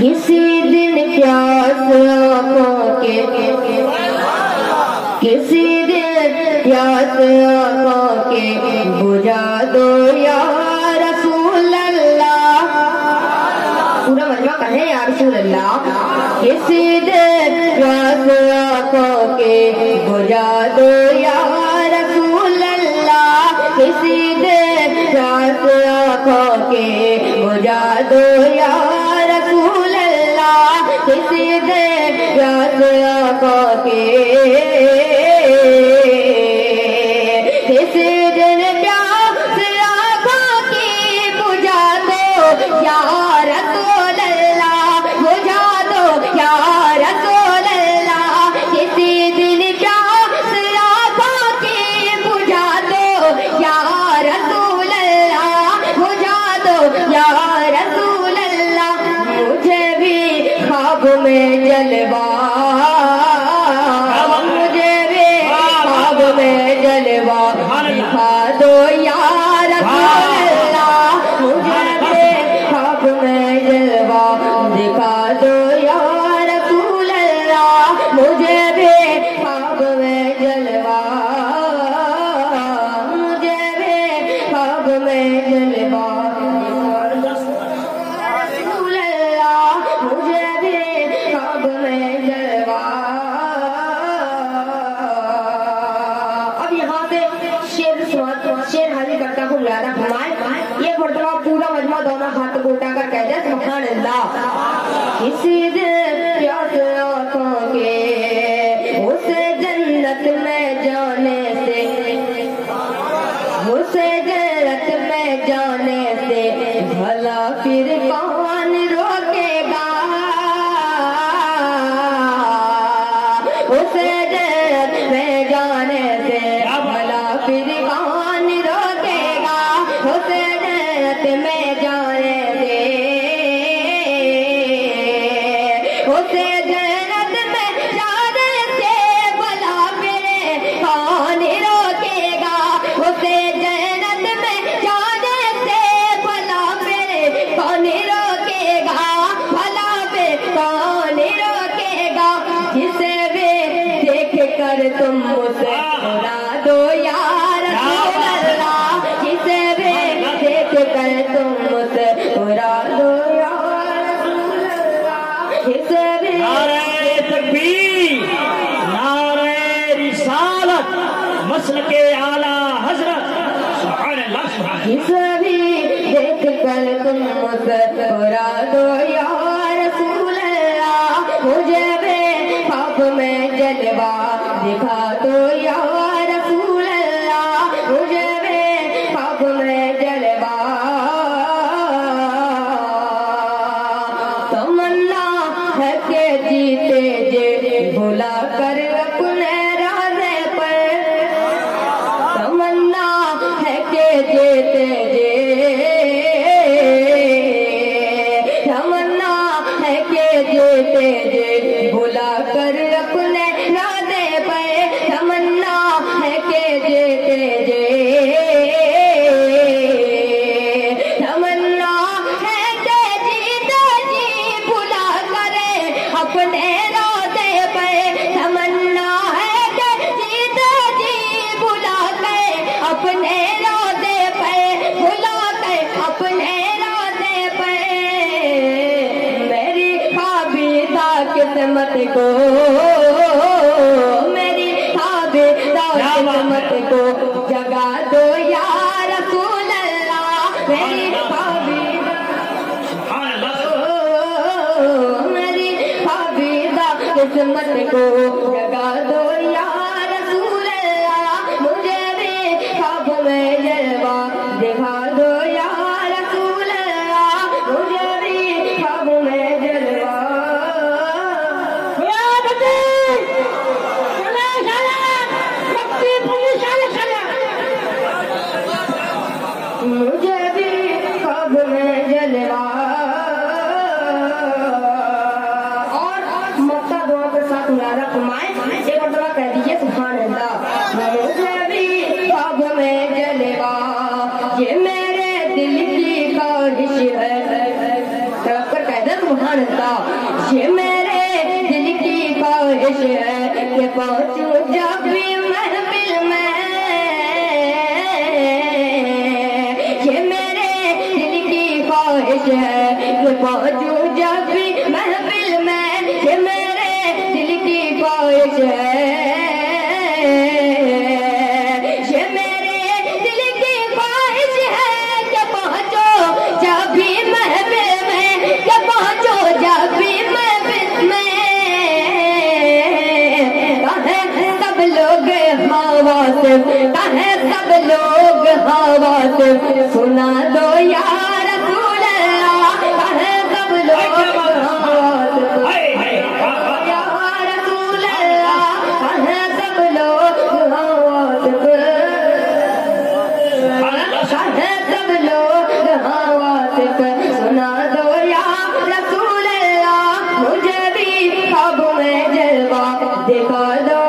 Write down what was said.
کسی دن پیاس آنکھوں کے کسی دن پیاس آنکھوں کے بجھا دو یا رسول اللہ. پورا مجمع کہے یا رسول اللہ. کسی دن پیاس آنکھوں کے بجھا دو یا رسول اللہ. کسی دن پیاس آنکھوں کے بجھا دو یا رسول اللہ. کسی دن پیاس آنکھوں کے کسی دن پیاس آنکھوں کی بجھا دو یا رسول اللہ. بجھا دو یا رسول اللہ. کسی دن پیاس آنکھوں کی بجھا دو یا رسول اللہ. بجھا دو یا رسول اللہ. مجھے بھی خواب میں جلوہ مجھے بھی خواب میں جلوہ دکھا دو یا رسول اللہ. مجھے بھی خواب میں جلوہ دکھا دو یا رسول اللہ. مجھے بھی خواب میں جلوہ مجھے بھی خواب میں جلوہ رسول اللہ. مجھے بھی خواب میں جلوہ. اب یہاں سے شیر حاضر کرتا ہوں یاد فرمائے. یہ مرتبہ پورا مجمع دونوں ہاتھ کو اٹھا کر کہہ دے سبحان اللہ. کسی دن پیاس آنکھوں کے اسے جنت میں جانے سے اسے جنت میں جانے سے بھلا پھر کون روکے گا. اسے جنت میں جانے سے بھلا پھر کون روکے گا. اسے جنت میں جانے سے اسے جنت میں جانے سے بھلا پھر کون روکے گا. اسے جنت میں جانے سے بھلا پھر کون روکے گا. بھلا پھر کون روکے گا. جسے بھی دیکھ کر تم مسکرا دو یا رسول اللہ. جسے بھی دیکھ کر تم مسکرا دو یا رسول اللہ. جسے بھی نعرہ تکبیر، نعرہ رسالت، مسلک اعلیٰ حضرت. سبحان اللہ سبحان اللہ. جسے بھی دیکھ کر تم مسکرا دو یا رسول اللہ. مجھے بھی خواب میں جلوہ دکھا دو یا رسول اللہ. مجھے بھی خواب میں جلوہ تمنا ہے کہ جیتے جے بھلا کر اپنے راضے پر. تمنا ہے کہ جیتے جے تمنا ہے کہ جیتے جے بھلا کر اپنے راضے پر. تمنا ہے کہ جیتے جے تمنا ہے کہ جیتے جی بھلا کرے اپنے راضے پر. تمنا ہے کہ جیتے جی بھلا کرے اپنے راضے پر. بھلا کر اپنے راضے پر. میری خوابیدہ قسمت کو میری خوابیدہ قسمت کو جگا دو یا رسول اللہ. میری خوابیدہ سبحان اللہ. میری خوابیدہ قسمت کو جگا دو یا رسول اللہ. مجھے بھی خواب میں جلوہ دکھا دو یا رسول اللہ. مجھے بھی خواب میں جلوہ مجھے بھی خواب میں جلوہ. اور مکہ دعا کے ساتھ میرا فرمائے اللہ یہ میرے دل کی خواہش ہے کہ پہنچوں جب بھی محفل میں یہ میرے دل کی خواہش ہے کہ پہنچوں جب بھی محفل میں یہ میرے دل کی خواہش ہے یہ میرے دل کی خواہش ہے کہ پہنچو جب بھی محفل میں کہ پہنچو جب بھی محفل میں کہیں سب لوگ ہوا سے کہیں سب لوگ ہوا سے سنا دو یا رسول اللہ کہیں سب لوگ ہوا سے یا رسول اللہ کہیں سب لوگ ہوا سے کہیں سب لوگ ہوا سے سنا دو یا رسول اللہ مجھے بھی خواب میں جلوہ دکھا دو